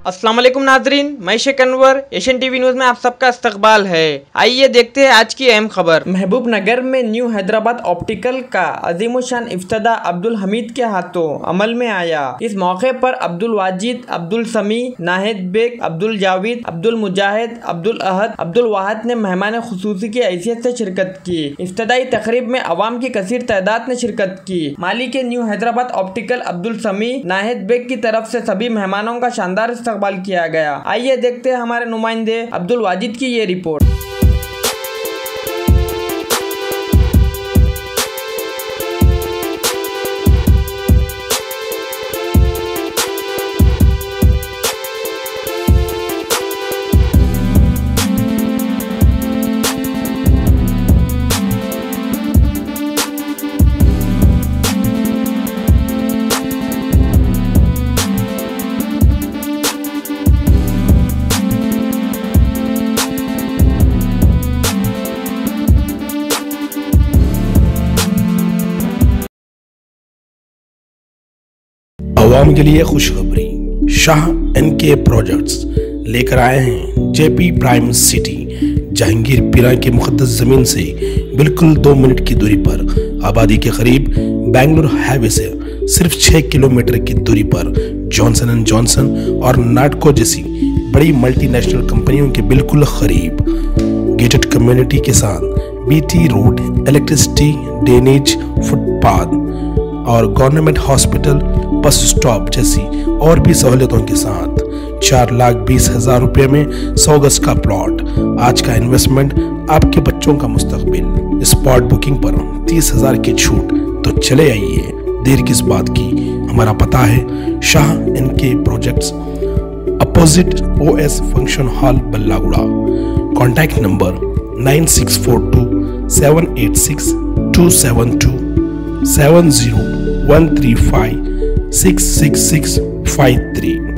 अस्सलाम वालेकुम नाजरीन, मैं Sheikh Anwar, Asian TV news में आप सबका इस्तकबाल है। आइए देखते हैं आज की अहम खबर। महबूब नगर में न्यू हैदराबाद ऑप्टिकल का अजीमुशान इफ्तिदा अब्दुल हमीद के हाथों अमल में आया। इस मौके पर अब्दुल वाजिद, अब्दुल समी, नाहिद बेग, अब्दुल जावेद, अब्दुल मुजाहिद, अब्दुल अहद, अब्दुल वाहद ने मेहमान खुसूसी की हैसियत से शिरकत की। इफ्तिदाई तकरीब में अवाम की कसीर तादाद ने शिरकत की। मालिक new Hyderabad optical Abdul Sami, Nahid bag की तरफ से सभी मेहमानों का शानदार इस्तकबाल किया गया। आइए देखते हैं हमारे नुमाइंदे अब्दुल वाजिद की ये रिपोर्ट। आवाम के लिए खुशखबरी, शाह एनके प्रोजेक्ट्स लेकर आए हैं जेपी प्राइम सिटी जहांगीर पीरा की मुक़द्दस ज़मीन से बिल्कुल 2 मिनट की दूरी पर, आबादी के करीब, बेंगलुरु हाईवे से सिर्फ 6 किलोमीटर की दूरी पर जॉनसन एंड जॉनसन और नाटको जैसी बड़ी मल्टीनेशनल कंपनियों के बिल्कुल करीब, गेटेड कम्युनिटी के साथ BT road, electricity, drainage, footpath और गवर्नमेंट हॉस्पिटल, बस स्टॉप जैसी और भी सहूलियतों के साथ 4,20,000 रुपये में 100 गज का प्लॉट। आज का इन्वेस्टमेंट, आपके बच्चों का मुस्तकबिल। स्पॉट बुकिंग पर 30,000 की छूट, तो चले आइए, देर किस बात की। हमारा पता है Shah NK projects, opposite OS function hall, Ballaguda. Contact number 9642 786 272 70 135 66653।